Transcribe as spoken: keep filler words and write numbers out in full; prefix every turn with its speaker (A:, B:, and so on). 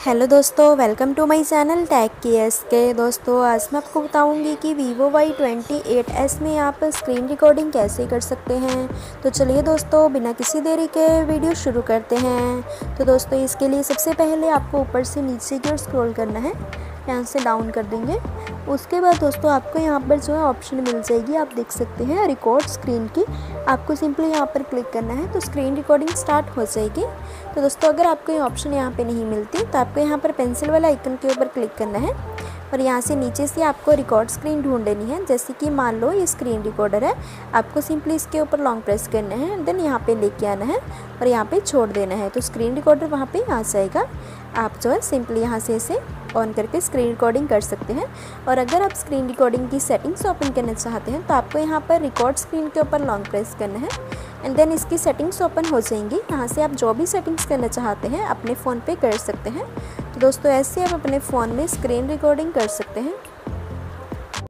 A: Hello दोस्तों, welcome to my channel tech की S K. दोस्तों आज मैं आपको बताऊंगी कि Vivo Y twenty eight S में आप स्क्रीन रिकॉर्डिंग कैसे कर सकते हैं। तो चलिए दोस्तों बिना किसी देरी के वीडियो शुरू करते हैं। तो दोस्तों इसके लिए सबसे पहले आपको ऊपर से नीचे की ओर स्क्रॉल करना है, यहाँ से डाउन कर देंगे। उसके बाद दोस्तों आपको यहाँ पर जो है ऑप्शन मिल जाएगी, आप देख सकते हैं रिकॉर्ड स्क्रीन की। आपको सिंपली यहाँ पर क्लिक करना है तो स्क्रीन रिकॉर्डिंग स्टार्ट हो जाएगी। तो दोस्तों अगर आपको ये ऑप्शन यहाँ पे नहीं मिलती तो आपको यहाँ पर पेंसिल वाला आइकन के ऊपर क्लिक करना है और यहाँ से नीचे से आपको रिकॉर्ड स्क्रीन ढूंढ लेनी है। जैसे कि मान लो ये स्क्रीन रिकॉर्डर है, आपको सिंपली इसके ऊपर लॉन्ग प्रेस करना है, देन यहाँ पे लेके आना है और यहाँ पे छोड़ देना है, तो स्क्रीन रिकॉर्डर वहाँ पे आ जाएगा। आप जो है सिंपली यहाँ से इसे ऑन करके स्क्रीन रिकॉर्डिंग कर सकते हैं। और अगर आप स्क्रीन रिकॉर्डिंग की सेटिंग्स ओपन करना चाहते हैं तो आपको यहाँ पर रिकॉर्ड स्क्रीन के ऊपर लॉन्ग प्रेस करना है एंड देन इसकी सेटिंग्स ओपन हो जाएंगी। यहाँ से आप जो भी सेटिंग्स करना चाहते हैं अपने फ़ोन पे कर सकते हैं। तो दोस्तों ऐसे आप अपने फ़ोन में स्क्रीन रिकॉर्डिंग कर सकते हैं।